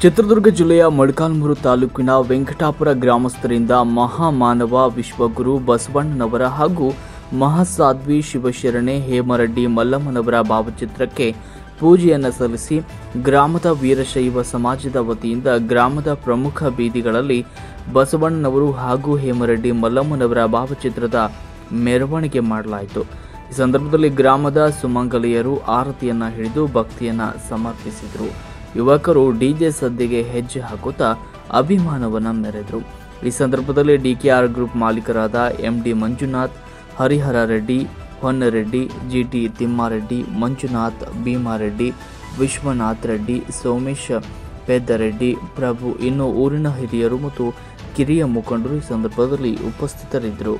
ಚಿತ್ರದುರ್ಗ ಜಿಲ್ಲೆಯ ಮೊಳಕಾಲ್ಮೂರು ತಾಲೂಕಿನ ವೆಂಕಟಾಪುರ ಗ್ರಾಮಸ್ಥರಿಂದ ಮಹಾಮಾನವ ವಿಶ್ವಗುರು ಬಸವಣ್ಣನವರ ಹಾಗೂ ಮಹಾಸಾಧ್ವಿ ಶಿವಶರಣೆ ಹೇಮರೆಡ್ಡಿ ಮಲ್ಲಮ್ಮನವರ ಭಾವಚಿತ್ರಕ್ಕೆ ಪೂಜೆಯನ್ನು ಸಲ್ಲಿಸಿ ಗ್ರಾಮದ ವೀರಶೈವ ಸಮಾಜದ ವತಿಯಿಂದ ಗ್ರಾಮದ ಪ್ರಮುಖ ಬೀದಿಗಳಲ್ಲಿ ಬಸವಣ್ಣನವರು ಹಾಗೂ ಹೇಮರೆಡ್ಡಿ ಮಲ್ಲಮ್ಮನವರ ಭಾವಚಿತ್ರದ ಮೆರವಣಿಗೆ ಮಾಡಲಾಯಿತು. ಈ ಸಂದರ್ಭದಲ್ಲಿ ಗ್ರಾಮದ ಸುಮಂಗಲಿಯರು ಆರತಿಯನ್ನು ಹಿಡಿದು ಭಕ್ತಿಯನ್ನು ಸಮರ್ಪಿಸಿದರು. ಯುವಕರು ಡಿಜೆ ಸದ್ದಿಗೆ ಹೆಜ್ಜೆ ಹಾಕುತ್ತಾ ಅಭಿಮಾನವನ್ನು ಮೆರೆದರು. ಈ ಸಂದರ್ಭದಲ್ಲಿ ಡಿಕೆಆರ್ ಗ್ರೂಪ್ ಮಾಲೀಕರಾದ ಎಂಡಿ ಮಂಜುನಾಥ್, ಹರಿಹರ ರೆಡ್ಡಿ, ಹೊನ್ನರೆಡ್ಡಿ, ಜಿಟಿ ತಿಮ್ಮಾರೆಡ್ಡಿ, ಮಂಜುನಾಥ್, ಭೀಮಾರೆಡ್ಡಿ, ವಿಶ್ವನಾಥ್ ರೆಡ್ಡಿ, ಸೋಮೇಶ್ ಪೆದ್ದರೆಡ್ಡಿ, ಪ್ರಭು ಇನ್ನು ಊರಿನ ಹಿರಿಯರು ಮತ್ತು ಕಿರಿಯ ಮುಖಂಡರು ಈ ಸಂದರ್ಭದಲ್ಲಿ ಉಪಸ್ಥಿತರಿದ್ದರು.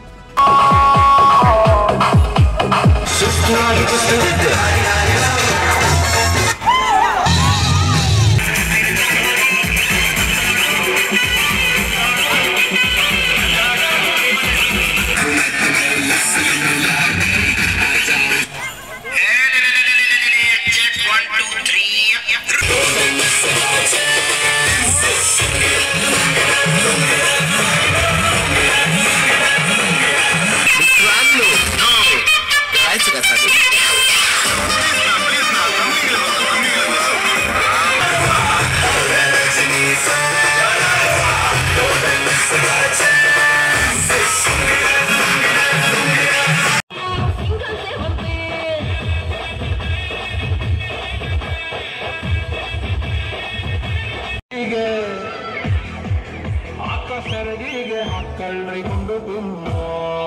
ಆಕಾಶರಿಗೆ ಮಕ್ಕಳ್ರಿ ಕೊಂಡು ತುಂಬ